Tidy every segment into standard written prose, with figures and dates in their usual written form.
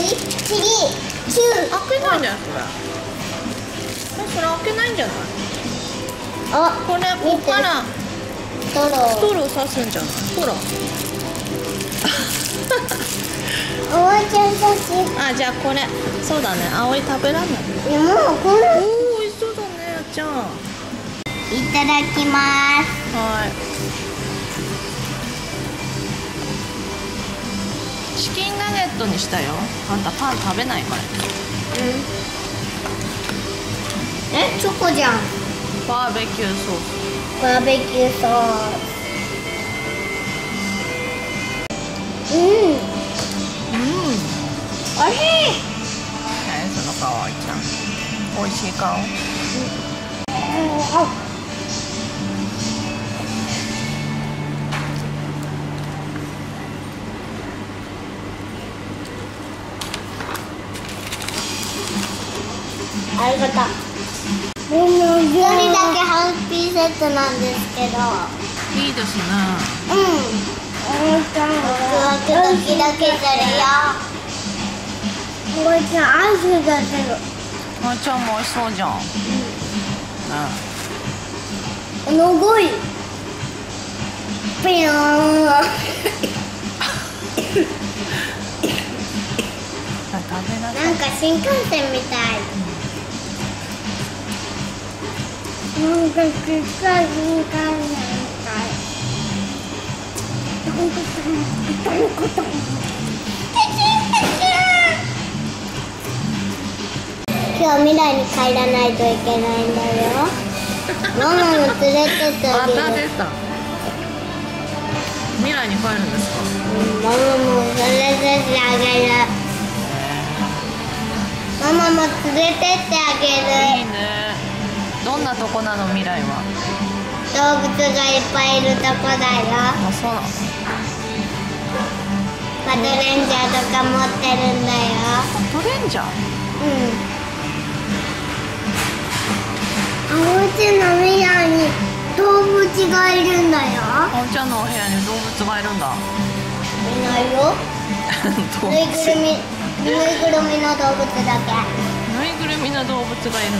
次、9。 開けないんじゃないそれ。それ開けないんじゃない。 あ、 これこっからストロー。 ストロー刺すんじゃない。ほら。 おばちゃんたち。 あ、じゃあこれそうだね。葵食べらんない。 いや、もうこれ。 おお、美味しそうだね、やっちゃん。 いただきます。 はい。チキンナゲットにしたよ。あんたパン食べないから。 え、チョコじゃん。 バーベキューソース。 バーベキューソース。おいしい。 その顔、あいちゃん。美味しい顔。 ありがとう。一人だけハッピーセットなんですけど。 いいですね。 おばちゃんワクワクドキドキするよ。おばちゃんアイス出せる。 あいちゃんも美味しそうじゃん。 すごい。ピヨーン。 食べなさい。 なんか新幹線みたい。なんかちっちゃい新幹線みたい。今日未来に帰らないといけないんだよ。ママも連れてってあげる。 また出た。未来に帰るんですか。 ママも連れてってあげる。ママも連れてってあげる。 いいね。どんなとこなの、未来は。 動物がいっぱいいるとこだよ。 あ、そうなの。 パトレンジャーとか持ってるんだよ。 パトレンジャー。 あおうちの未来に動物がいるんだよ。 あおちゃんのお部屋に動物がいるんだ。 いないよ。 動物。 ぬいぐるみの動物だけ。 ぬいぐるみの動物がいるの。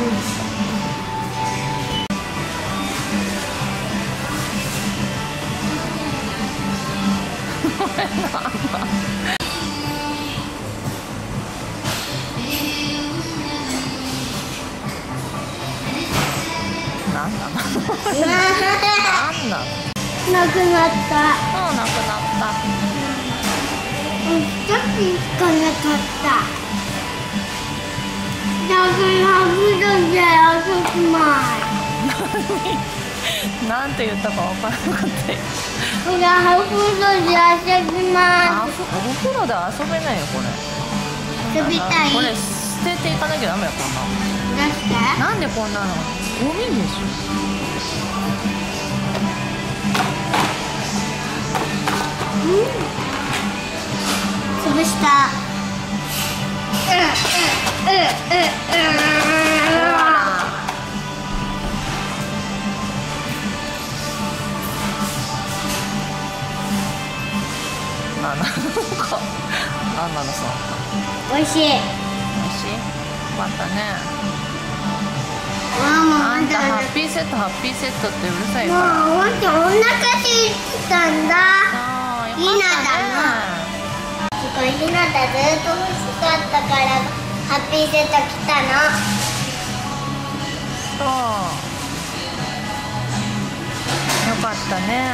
なんなの。なんなの。 なくなった。 あ、なくなった。 ちょっとしかなかった。だからふどで遊びます。 なんて言ったかわからなかったよ。 ほら、ハフードで遊びまお風呂で遊べないよ、これ。 す。遊びたい。 これ捨てていかなきゃダメよ、こんなの。 どうして？ なんでこんなの。ゴミでしょ。 潰した。 なんなのか。なんなのさ。 おいしい。 美味しい。よかったね。 あんたハッピーセットってうるさいから。 もうお腹空いてたんだ。ひなだな。すごい、ひなたずっと欲しかったからハッピーセット来たの。 そう。よかったね。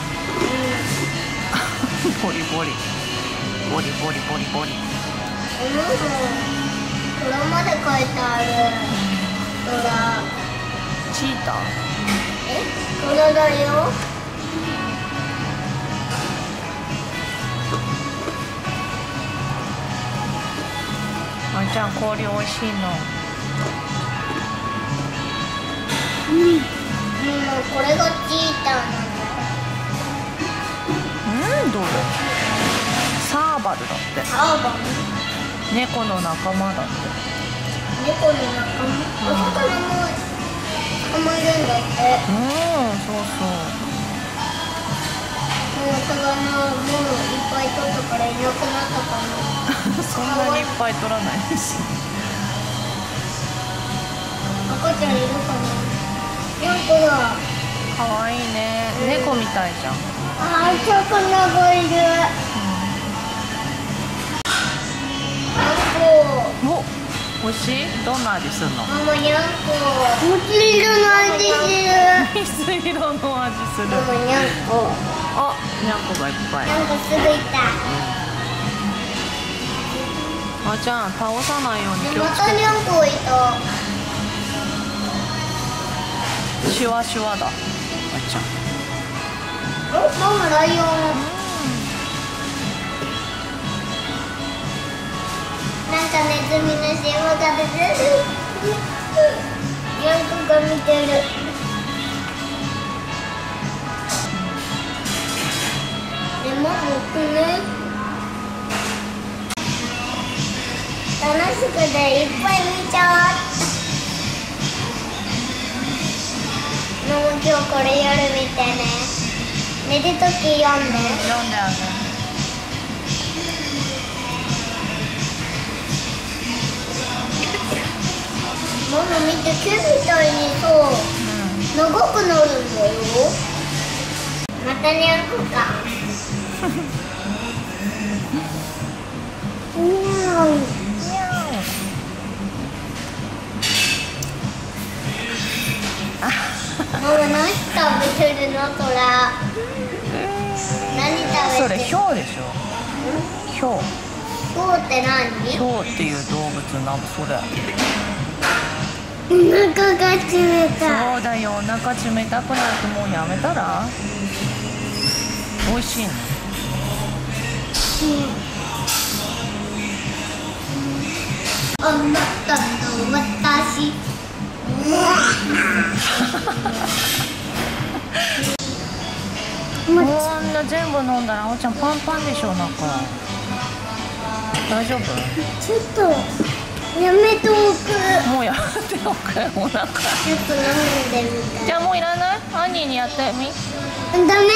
ボリボリ。ボリボリボリボリ。 これまで書いてある。 チーター。 これだよ。 あいちゃん、氷美味しいの。 これがチーターなの。 どれ。サーバルだって。 サーバル。 猫の仲間だって。 猫の仲間。お魚も捕まえるんだって。 そうそう。 お魚もういっぱい取ったからいなくなったかな。 そんなに。 ぱい取らないし。 赤ちゃんいるかな。にゃんこだ。 可愛いね。猫みたいじゃん。 あー、魚がいる。にゃんこ。 お、美味しい？どんな味するの？ ママにゃんこ。水色の味する。 水色の味する。 ママにゃんこ。 あ、にゃんこがいっぱい。 にゃんこすぐいた。 あちゃん、倒さないように気をまつけて。 たにゃんこいた。 シュワシュワだ。あちゃん。 ママライオン。なんかネズミのシワが出てる。にゃんこが見てる。でも僕ね、楽しくていっぱい見ちゃう。もう今日これ夜見てね。寝るとき読んで。 読んであげる。 ママ見て、毛みたいにそう、長くなるんだよ。またにゃんこか。にゃん。ママ何食べてるの？トラ。何食べてる？ それヒョウでしょ。ヒョウ。 ヒョウって何？ ヒョウっていう動物なのそれ。 お腹が冷たい。 そうだよ、お腹冷たくなってもうやめたら。美味しいの。 あなたと私。 こんな全部飲んだらあおちゃんパンパンでしょ中。大丈夫？ ちょっとやめておく。 もうやっておくお腹。 ちょっと飲んでみたい。 じゃあもういらない？アンニーにやってみ。 ダメ。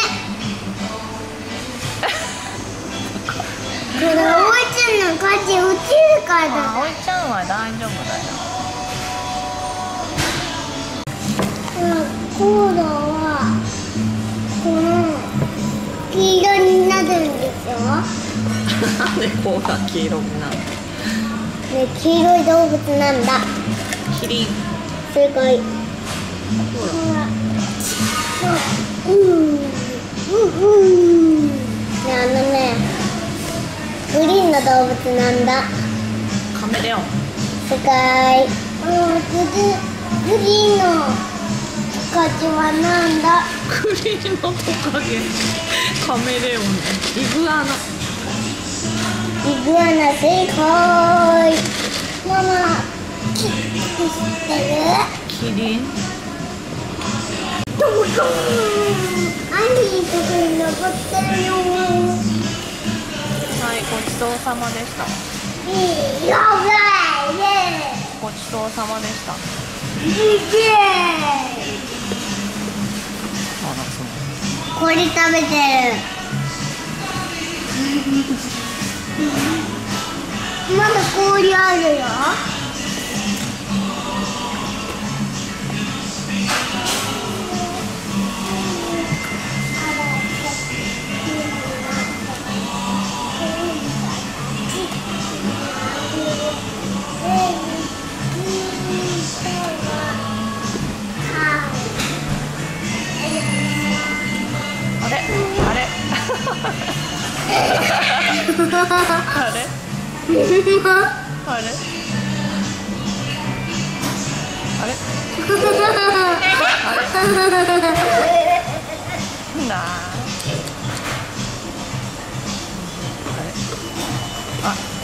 これおいちゃんの価値落ちるからだ。 あおいちゃんは大丈夫だよ。 コーラはこの黄色になるんでしょ。 なんでこうが黄色になるの？ ね、黄色い動物なんだ。 キリン。 正解。 ほら。 ね、グリーンの動物なんだ。 カメレオン。 正解。グリーンのトカゲはなんだ？ グリーンのトカゲ。カメレオン。イグアナ。 イグアナ正解。ママ、知ってる？ キリン。 ドンドン。アニーとこに登ってるよ。 はい、ごちそうさまでした。 やばいね。 ごちそうさまでした。あら、そう。 これ食べてる。まだ氷あるよ。 あれあれあれあれなあ。あれ。あ。